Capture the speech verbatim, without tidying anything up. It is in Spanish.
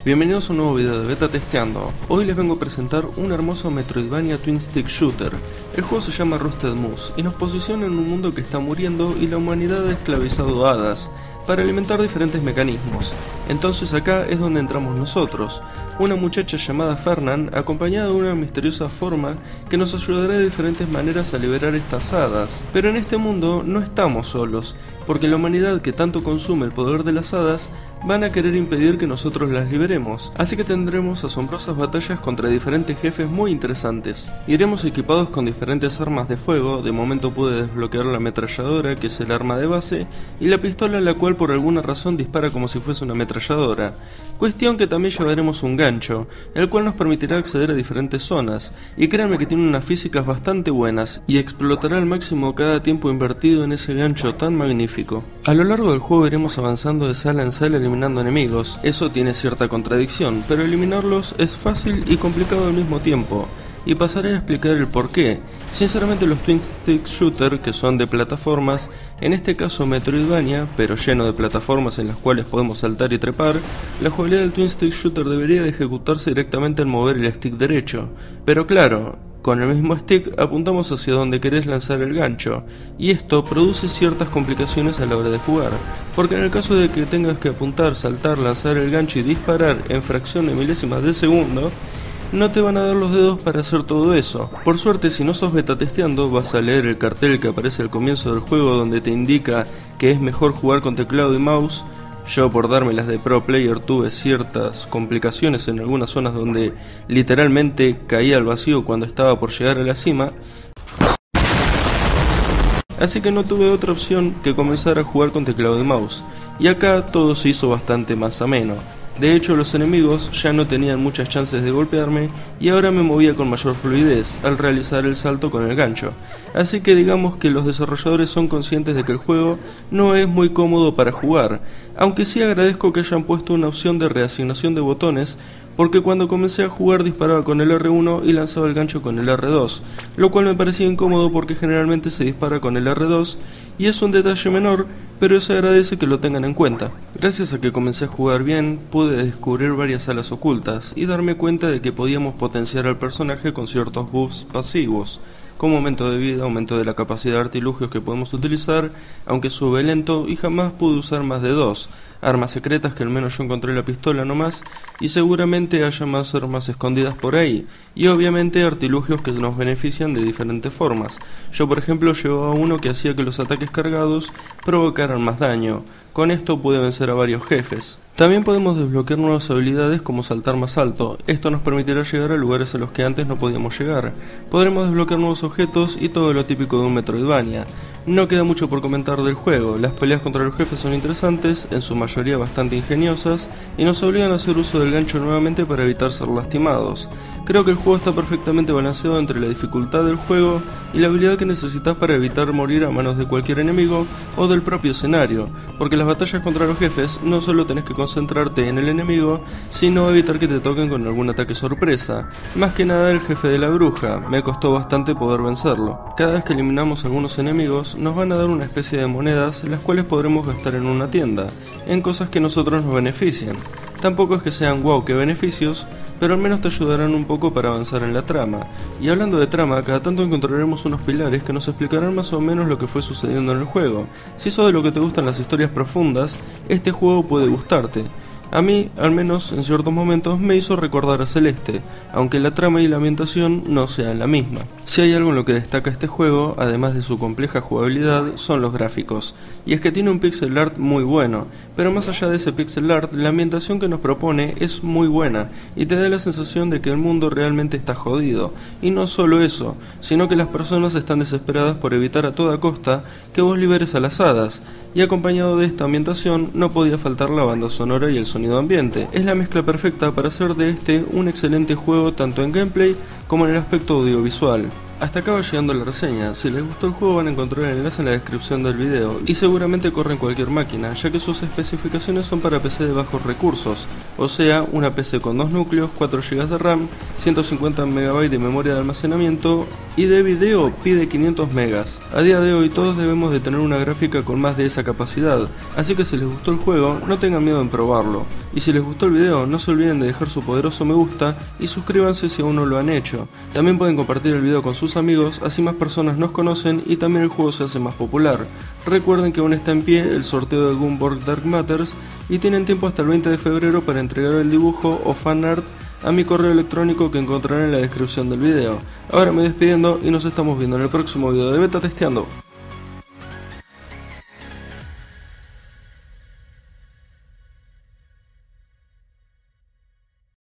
Bienvenidos a un nuevo video de Beta Testeando. Hoy les vengo a presentar un hermoso Metroidvania Twin Stick Shooter. El juego se llama Rusted Moose y nos posiciona en un mundo que está muriendo y la humanidad ha esclavizado a hadas para alimentar diferentes mecanismos. Entonces acá es donde entramos nosotros, una muchacha llamada Fernan, acompañada de una misteriosa forma que nos ayudará de diferentes maneras a liberar estas hadas. Pero en este mundo no estamos solos, porque la humanidad que tanto consume el poder de las hadas van a querer impedir que nosotros las liberemos, así que tendremos asombrosas batallas contra diferentes jefes muy interesantes. Iremos equipados con diferentes armas de fuego. De momento pude desbloquear la ametralladora, que es el arma de base, y la pistola, la cual por alguna razón dispara como si fuese una ametralladora. Cuestión que también llevaremos un gancho, el cual nos permitirá acceder a diferentes zonas, y créanme que tiene unas físicas bastante buenas, y explotará al máximo cada tiempo invertido en ese gancho tan magnífico. A lo largo del juego iremos avanzando de sala en sala eliminando enemigos. Eso tiene cierta contradicción, pero eliminarlos es fácil y complicado al mismo tiempo, y pasaré a explicar el porqué. Sinceramente, los Twin Stick Shooter, que son de plataformas, en este caso Metroidvania, pero lleno de plataformas en las cuales podemos saltar y trepar, la jugabilidad del Twin Stick Shooter debería de ejecutarse directamente al mover el stick derecho. Pero claro, con el mismo stick apuntamos hacia donde querés lanzar el gancho, y esto produce ciertas complicaciones a la hora de jugar, porque en el caso de que tengas que apuntar, saltar, lanzar el gancho y disparar en fracción de milésimas de segundo, no te van a dar los dedos para hacer todo eso. Por suerte, si no sos beta testeando, vas a leer el cartel que aparece al comienzo del juego donde te indica que es mejor jugar con teclado y mouse. Yo, por dármelas de pro player, tuve ciertas complicaciones en algunas zonas donde literalmente caía al vacío cuando estaba por llegar a la cima, así que no tuve otra opción que comenzar a jugar con teclado y mouse, y acá todo se hizo bastante más ameno. De hecho, los enemigos ya no tenían muchas chances de golpearme y ahora me movía con mayor fluidez al realizar el salto con el gancho. Así que digamos que los desarrolladores son conscientes de que el juego no es muy cómodo para jugar, aunque sí agradezco que hayan puesto una opción de reasignación de botones, porque cuando comencé a jugar disparaba con el erre uno y lanzaba el gancho con el erre dos, lo cual me parecía incómodo porque generalmente se dispara con el erre dos, y es un detalle menor, pero se agradece que lo tengan en cuenta. Gracias a que comencé a jugar bien, pude descubrir varias salas ocultas y darme cuenta de que podíamos potenciar al personaje con ciertos buffs pasivos, como aumento de vida, aumento de la capacidad de artilugios que podemos utilizar, aunque sube lento, y jamás pude usar más de dos. Armas secretas, que al menos yo encontré la pistola nomás, y seguramente haya más armas escondidas por ahí, y obviamente artilugios que nos benefician de diferentes formas. Yo, por ejemplo, llevaba uno que hacía que los ataques cargados provocaran más daño. Con esto pude vencer a varios jefes. También podemos desbloquear nuevas habilidades como saltar más alto. Esto nos permitirá llegar a lugares a los que antes no podíamos llegar. Podremos desbloquear nuevos objetos y todo lo típico de un Metroidvania. No queda mucho por comentar del juego. Las peleas contra los jefes son interesantes, en su mayoría bastante ingeniosas, y nos obligan a hacer uso del gancho nuevamente para evitar ser lastimados. Creo que el juego está perfectamente balanceado entre la dificultad del juego y la habilidad que necesitas para evitar morir a manos de cualquier enemigo o del propio escenario, porque las batallas contra los jefes no solo tenés que concentrarte en el enemigo, sino evitar que te toquen con algún ataque sorpresa. Más que nada el jefe de la bruja, me costó bastante poder vencerlo. Cada vez que eliminamos algunos enemigos, nos van a dar una especie de monedas, las cuales podremos gastar en una tienda, en cosas que a nosotros nos benefician. Tampoco es que sean wow que beneficios, pero al menos te ayudarán un poco para avanzar en la trama. Y hablando de trama, cada tanto encontraremos unos pilares que nos explicarán más o menos lo que fue sucediendo en el juego. Si sos de lo que te gustan las historias profundas, este juego puede gustarte. A mí, al menos en ciertos momentos, me hizo recordar a Celeste, aunque la trama y la ambientación no sean la misma. Si hay algo en lo que destaca este juego, además de su compleja jugabilidad, son los gráficos, y es que tiene un pixel art muy bueno, pero más allá de ese pixel art, la ambientación que nos propone es muy buena, y te da la sensación de que el mundo realmente está jodido, y no solo eso, sino que las personas están desesperadas por evitar a toda costa que vos liberes a las hadas, y acompañado de esta ambientación no podía faltar la banda sonora y el sonido ambiente. Es la mezcla perfecta para hacer de este un excelente juego tanto en gameplay como en el aspecto audiovisual. Hasta acá va llegando la reseña. Si les gustó el juego van a encontrar el enlace en la descripción del video y seguramente corre en cualquier máquina, ya que sus especificaciones son para P C de bajos recursos, o sea, una P C con dos núcleos, cuatro gigas de RAM, ciento cincuenta megabytes de memoria de almacenamiento y de video pide quinientos megas. A día de hoy todos debemos de tener una gráfica con más de esa capacidad, así que si les gustó el juego no tengan miedo en probarlo. Y si les gustó el video no se olviden de dejar su poderoso me gusta y suscríbanse si aún no lo han hecho. También pueden compartir el video con sus amigos, así más personas nos conocen y también el juego se hace más popular. Recuerden que aún está en pie el sorteo de Gunborg Dark Matters y tienen tiempo hasta el veinte de febrero para entregar el dibujo o fanart a mi correo electrónico que encontrarán en la descripción del video. Ahora me despidiendo y nos estamos viendo en el próximo video de Beta Testeando.